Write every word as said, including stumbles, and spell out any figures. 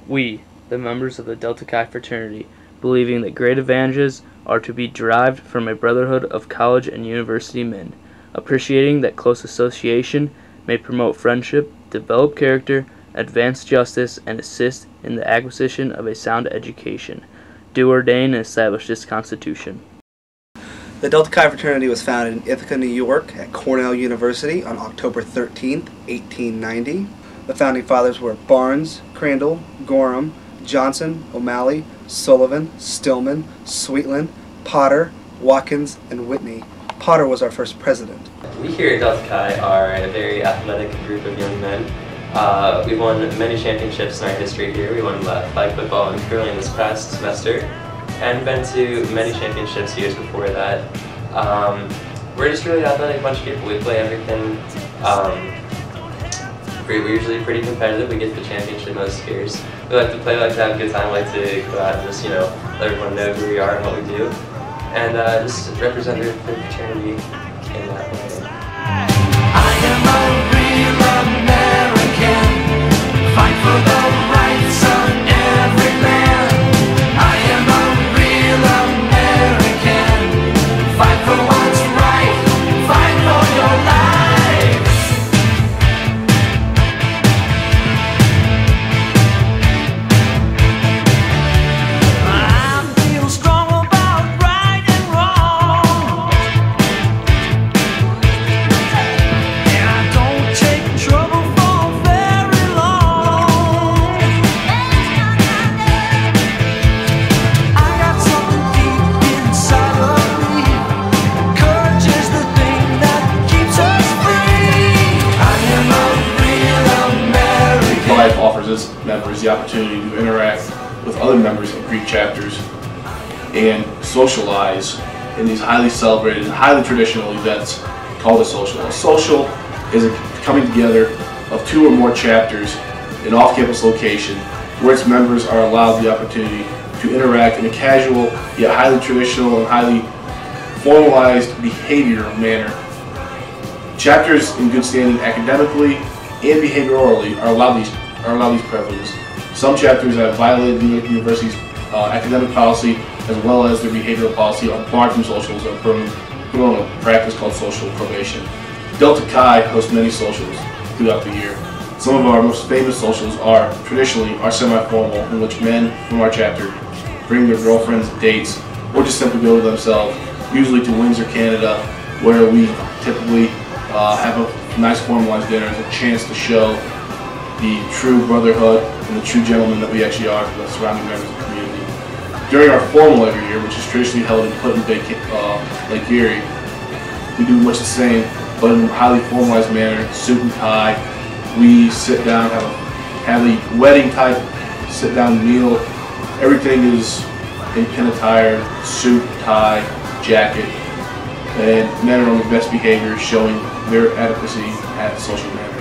We, the members of the Delta Chi Fraternity, believing that great advantages are to be derived from a brotherhood of college and university men, appreciating that close association may promote friendship, develop character, advance justice, and assist in the acquisition of a sound education, do ordain and establish this Constitution. The Delta Chi Fraternity was founded in Ithaca, New York at Cornell University on October thirteenth, eighteen ninety. The founding fathers were Barnes, Crandall, Gorham, Johnson, O'Malley, Sullivan, Stillman, Sweetland, Potter, Watkins, and Whitney. Potter was our first president. We here at Delta Chi are a very athletic group of young men. Uh, we've won many championships in our history here. We won uh, flag football and curling this past semester, and been to many championships years before that. Um, we're just really athletic bunch of people. We play everything. Um, we're usually pretty competitive. We get the championship most years. We like to play, like to have a good time, like to go out and just, you know, let everyone know who we are and what we do, and uh, just represent the fraternity in that way. I am a real American, fight for the rights of every man. I am a real American, fight for what's right, fight for your life. I feel strong about right and wrong, and I don't take trouble for very long. I got something deep inside of me. Courage is the thing that keeps us free. I am a real American. Life offers its members the opportunity to interact with other members of Greek chapters and socialize in these highly celebrated and highly traditional events called a social. A social is a coming together of two or more chapters in off-campus location where its members are allowed the opportunity to interact in a casual yet highly traditional and highly formalized behavioral manner. Chapters in good standing academically and behaviorally are allowed these are allowed these privileges. Some chapters have violated the university's uh, academic policy as well as their behavioral policy are barred from socials or promote a practice called social probation. Delta Chi hosts many socials throughout the year. Some of our most famous socials are traditionally our semi-formal, in which men from our chapter bring their girlfriends, dates, or just simply go to themselves, usually to Windsor, Canada, where we typically uh, have a nice formalized dinner as a chance to show the true brotherhood and the true gentlemen that we actually are to the surrounding members of the community. During our formal every year, which is traditionally held in Clinton Bay, uh, Lake Erie, we do much the same, but in a highly formalized manner, suit and tie. We sit down, have a, have a wedding type sit down meal. Everything is in pin attire, suit, tie, jacket, and men are on the best behavior, showing their adequacy at social manner.